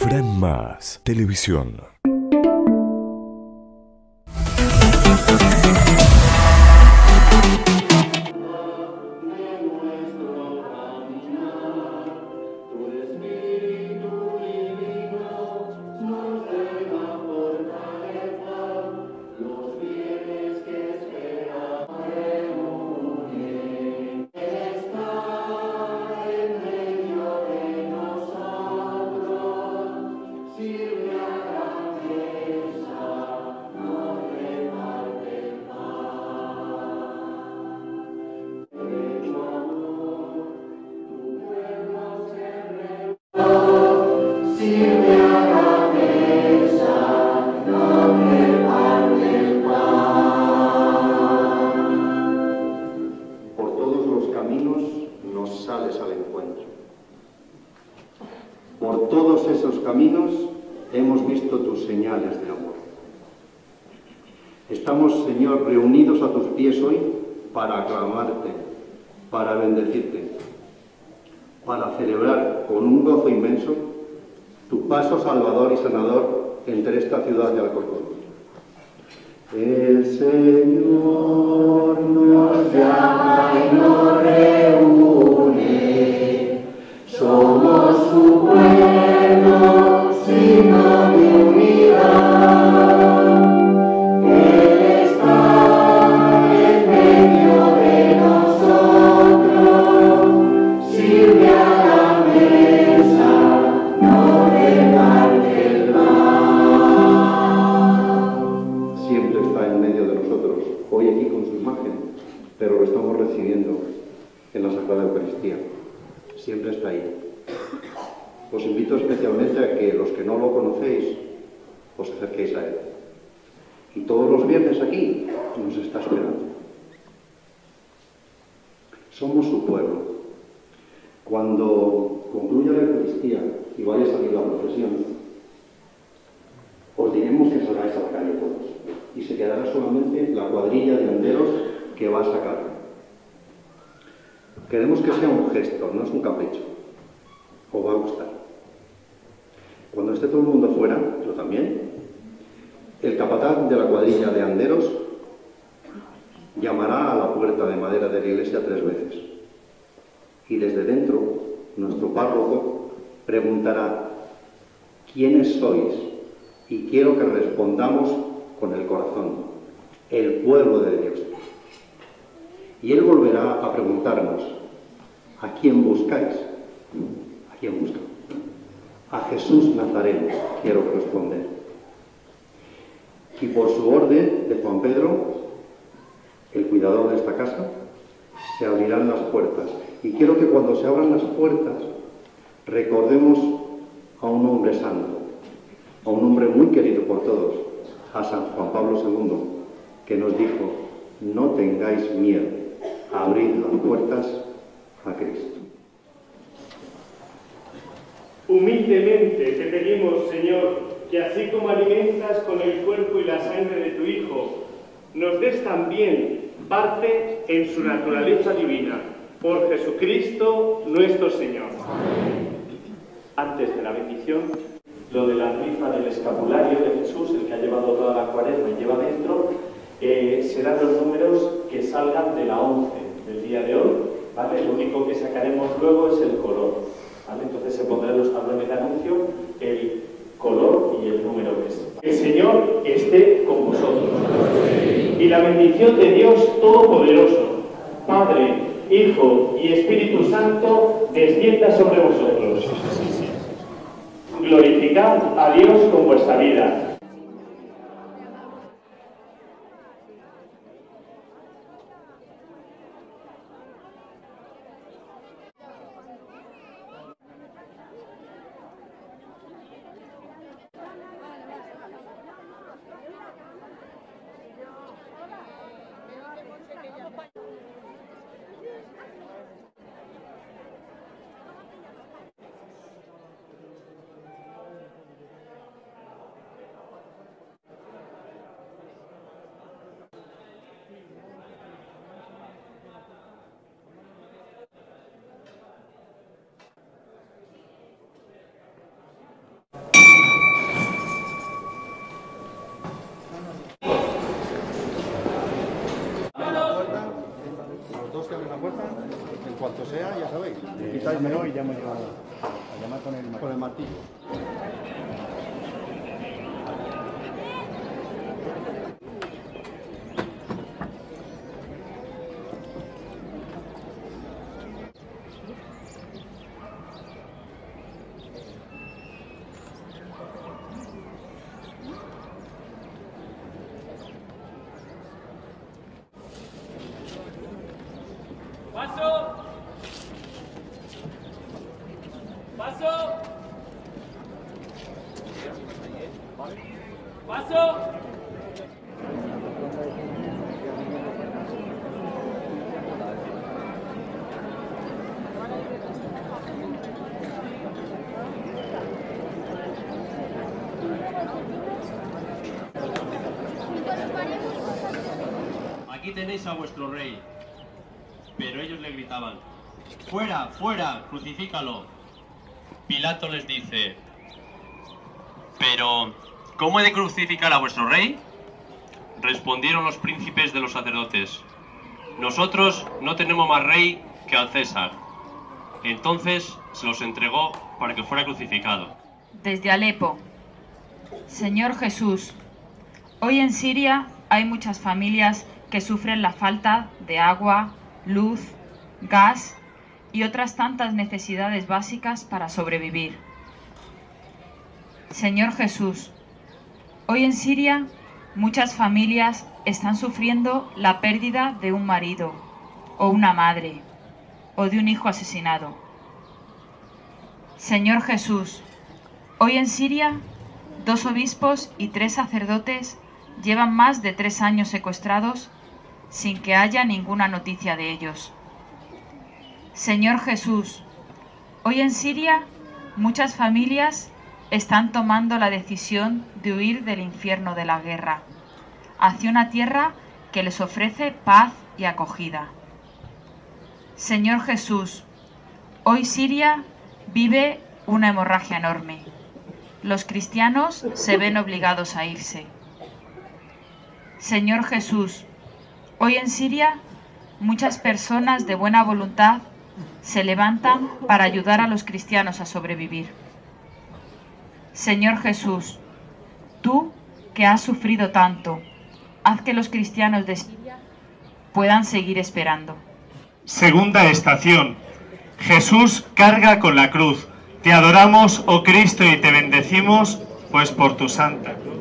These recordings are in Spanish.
Fran Más Televisión. Por todos esos caminos hemos visto tus señales de amor. Estamos, Señor, reunidos a tus pies hoy para aclamarte, para bendecirte, para celebrar con un gozo inmenso tu paso salvador y sanador entre esta ciudad de Alcorcón. El Señor nos llama y nos reúne, somos su pueblo, signo de unidad. Él está en medio de nosotros, sirve a la mesa, no reparte el pan. Siempre está en medio de nosotros, hoy aquí con su imagen, pero lo estamos recibiendo en la Sagrada Eucaristía. Siempre está ahí. Os invito especialmente a que los que no lo conocéis, os acerquéis a él. Y todos los viernes aquí nos está esperando. Somos su pueblo. Cuando concluya la Eucaristía y vaya a salir la procesión, os diremos que salgáis a la calle todos. Y se quedará solamente la cuadrilla de anderos que va a sacar. Queremos que sea un gesto, no es un capricho. Os va a gustar. Cuando esté todo el mundo fuera, yo también, el capataz de la cuadrilla de anderos llamará a la puerta de madera de la iglesia 3 veces. Y desde dentro, nuestro párroco preguntará: ¿quiénes sois? Y quiero que respondamos con el corazón: el pueblo de Dios. Y él volverá a preguntarnos: ¿a quién buscáis? ¿A quién buscan? A Jesús Nazareno, quiero responder. Y por su orden de Juan Pedro, el cuidador de esta casa, se abrirán las puertas. Y quiero que cuando se abran las puertas, recordemos a un hombre santo, a un hombre muy querido por todos, a San Juan Pablo II, que nos dijo: no tengáis miedo, abrid las puertas a Cristo. Humildemente te pedimos, Señor, que así como alimentas con el cuerpo y la sangre de tu Hijo, nos des también parte en su naturaleza divina, por Jesucristo nuestro Señor. Antes de la bendición, lo de la rifa del escapulario de Jesús, el que ha llevado toda la cuaresma y lleva dentro, serán los números que salgan de la 11 del día de hoy, ¿vale? Lo único que sacaremos luego es el color, ¿vale? Entonces se pondrá en los tablones de anuncio el color y el número que es. El Señor esté con vosotros. Y la bendición de Dios Todopoderoso, Padre, Hijo y Espíritu Santo, descienda sobre vosotros. Glorificad a Dios con vuestra vida. que sea, ya sabéis. Quitáismelo y llamo yo a llamar con el martillo. ¡Paso! ¡Paso! ¡Paso! Aquí tenéis a vuestro rey. Pero ellos le gritaban: ¡fuera, fuera, crucifícalo! Pilato les dice: ¿pero cómo he de crucificar a vuestro rey? Respondieron los príncipes de los sacerdotes: nosotros no tenemos más rey que al César. Entonces se los entregó para que fuera crucificado. Desde Alepo. Señor Jesús, hoy en Siria hay muchas familias que sufren la falta de agua, luz, gas y otras tantas necesidades básicas para sobrevivir. Señor Jesús, hoy en Siria muchas familias están sufriendo la pérdida de un marido o una madre o de un hijo asesinado. Señor Jesús, hoy en Siria 2 obispos y 3 sacerdotes llevan más de 3 años secuestrados sin que haya ninguna noticia de ellos. Señor Jesús, hoy en Siria muchas familias están tomando la decisión de huir del infierno de la guerra hacia una tierra que les ofrece paz y acogida. Señor Jesús, hoy Siria vive una hemorragia enorme. Los cristianos se ven obligados a irse. Señor Jesús, hoy en Siria muchas personas de buena voluntad se levantan para ayudar a los cristianos a sobrevivir. Señor Jesús, tú que has sufrido tanto, haz que los cristianos de Siria puedan seguir esperando. Segunda estación. Jesús carga con la cruz. Te adoramos, oh Cristo, y te bendecimos, pues por tu santa cruz.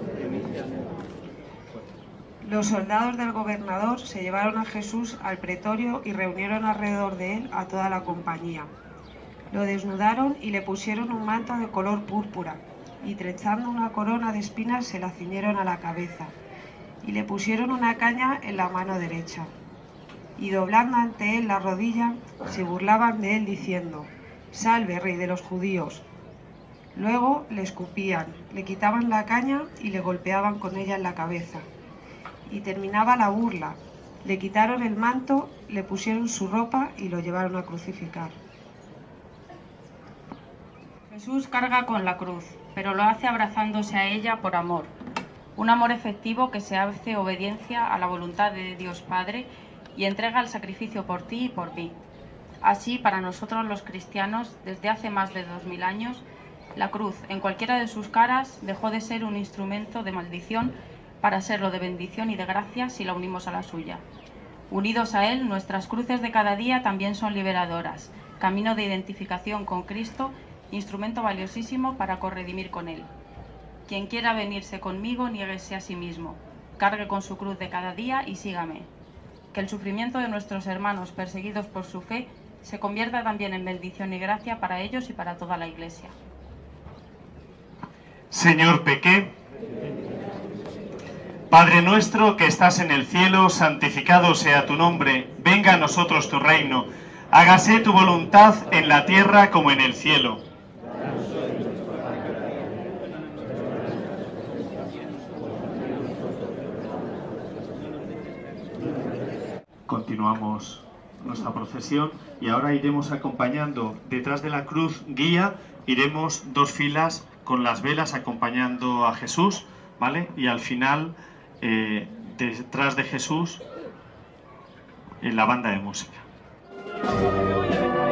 Los soldados del gobernador se llevaron a Jesús al pretorio y reunieron alrededor de él a toda la compañía. Lo desnudaron y le pusieron un manto de color púrpura, y trenzando una corona de espinas se la ciñeron a la cabeza, y le pusieron una caña en la mano derecha. Y doblando ante él la rodilla, se burlaban de él diciendo: «Salve, rey de los judíos». Luego le escupían, le quitaban la caña y le golpeaban con ella en la cabeza. Y terminaba la burla. Le quitaron el manto, le pusieron su ropa y lo llevaron a crucificar. Jesús carga con la cruz, pero lo hace abrazándose a ella por amor. Un amor efectivo que se hace obediencia a la voluntad de Dios Padre y entrega el sacrificio por ti y por mí. Así, para nosotros los cristianos, desde hace más de 2000 años, la cruz, en cualquiera de sus caras, dejó de ser un instrumento de maldición para serlo de bendición y de gracia si la unimos a la suya. Unidos a Él, nuestras cruces de cada día también son liberadoras, camino de identificación con Cristo, instrumento valiosísimo para corredimir con Él. Quien quiera venirse conmigo, niéguese a sí mismo, cargue con su cruz de cada día y sígame. Que el sufrimiento de nuestros hermanos perseguidos por su fe se convierta también en bendición y gracia para ellos y para toda la Iglesia. Señor, pequé. Padre nuestro que estás en el cielo, santificado sea tu nombre. Venga a nosotros tu reino. Hágase tu voluntad en la tierra como en el cielo. Continuamos nuestra procesión y ahora iremos acompañando detrás de la cruz guía, iremos 2 filas con las velas acompañando a Jesús, ¿vale? Y al final, detrás de Jesús, la banda de música.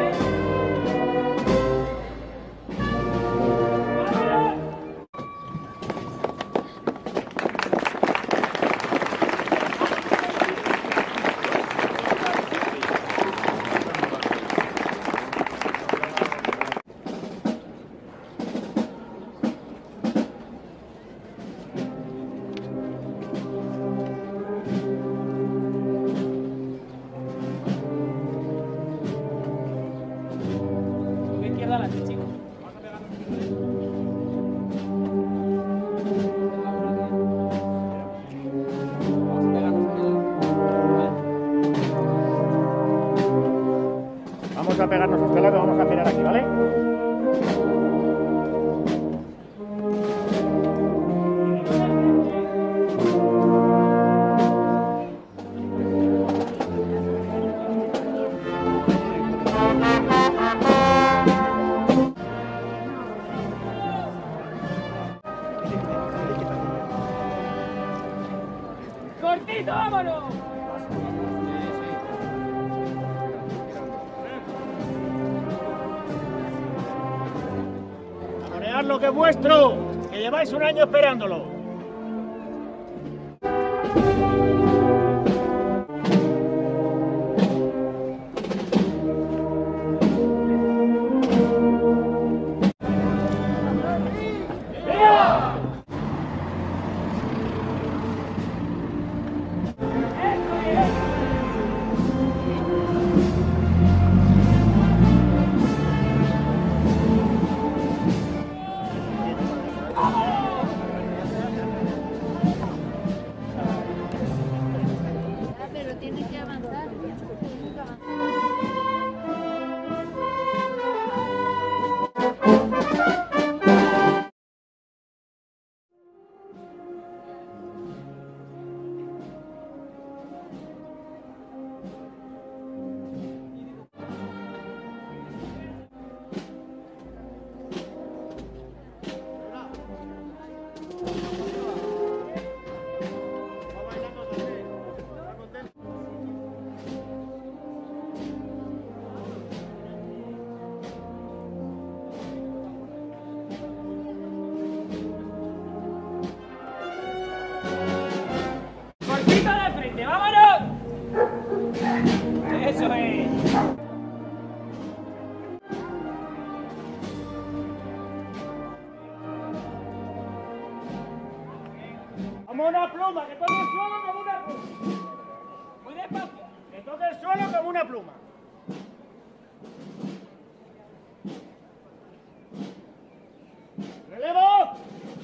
¡Listo, vámonos! ¡Saboread lo que es vuestro! ¡Que lleváis un año esperándolo! Pero tiene que avanzar. ¡Cortito de frente, vámonos! ¡Eso es! ¡Como una pluma! ¡Que toque el suelo como una pluma! Muy despacio. ¡Que toque el suelo como una pluma! ¡Relevo!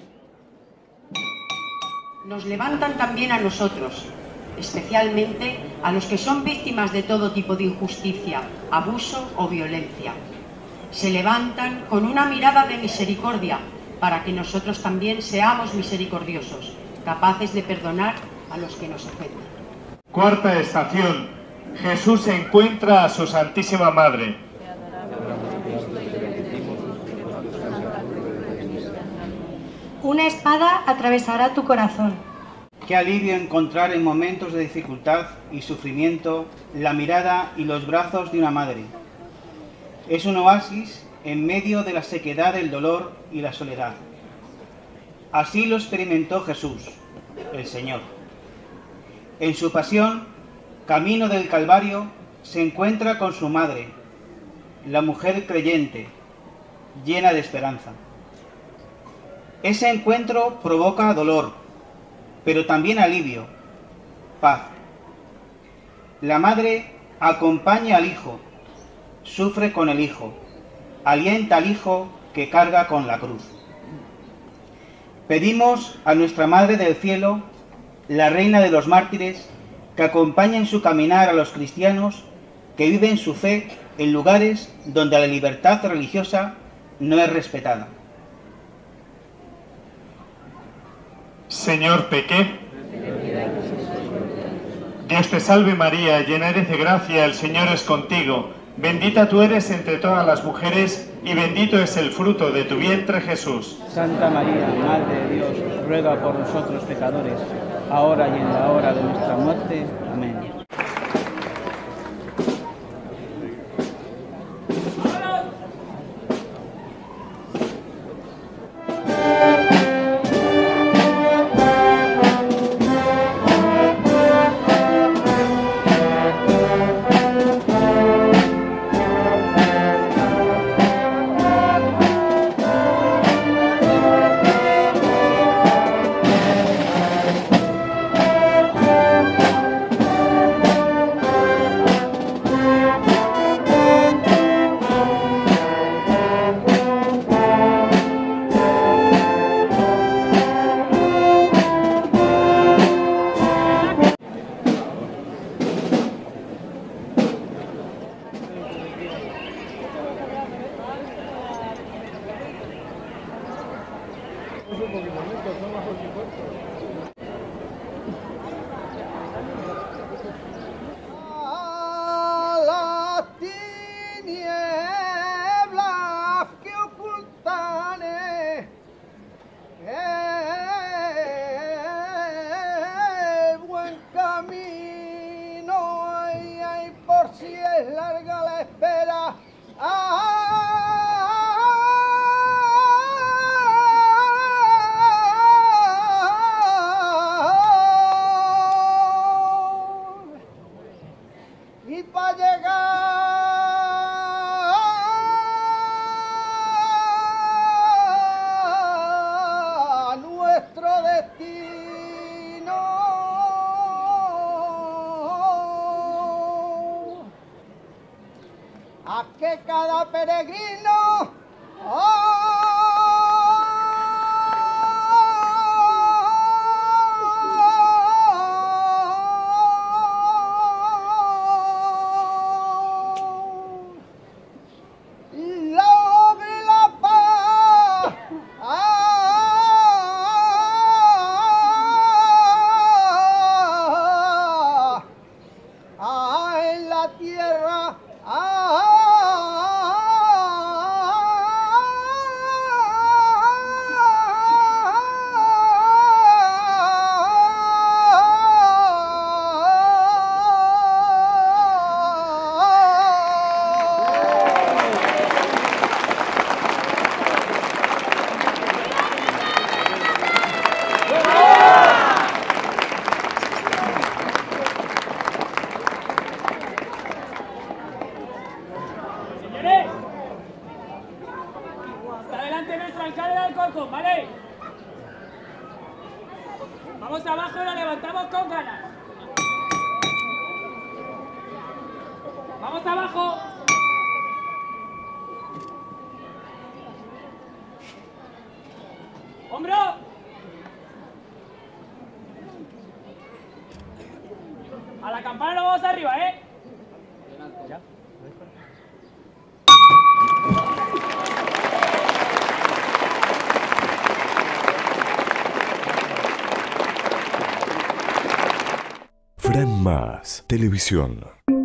Nos levantan también a nosotros, especialmente a los que son víctimas de todo tipo de injusticia, abuso o violencia. Se levantan con una mirada de misericordia para que nosotros también seamos misericordiosos, capaces de perdonar a los que nos ofenden. Cuarta estación. Jesús encuentra a su Santísima Madre. Una espada atravesará tu corazón. Qué alivio encontrar en momentos de dificultad y sufrimiento la mirada y los brazos de una madre. Es un oasis en medio de la sequedad del dolor y la soledad. Así lo experimentó Jesús, el Señor. En su pasión, camino del Calvario, se encuentra con su madre, la mujer creyente, llena de esperanza. Ese encuentro provoca dolor, pero también alivio, paz. La madre acompaña al hijo, sufre con el hijo, alienta al hijo que carga con la cruz. Pedimos a nuestra Madre del Cielo, la Reina de los Mártires, que acompañe en su caminar a los cristianos que viven su fe en lugares donde la libertad religiosa no es respetada. Señor, pequé. Dios te salve María, llena eres de gracia, el Señor es contigo. Bendita tú eres entre todas las mujeres y bendito es el fruto de tu vientre, Jesús. Santa María, Madre de Dios, ruega por nosotros pecadores, ahora y en la hora de nuestra muerte. Amén. Las tinieblas que ocultan el buen camino. cada peregrino. Logre la paz en la tierra. Señores, está delante nuestro alcalde de Alcorcón, ¿vale? Vamos abajo y lo levantamos con ganas. Vamos abajo. ¡Hombro! A la campana lo vamos arriba, ¿eh? ¿Ya? Fran Más Televisión.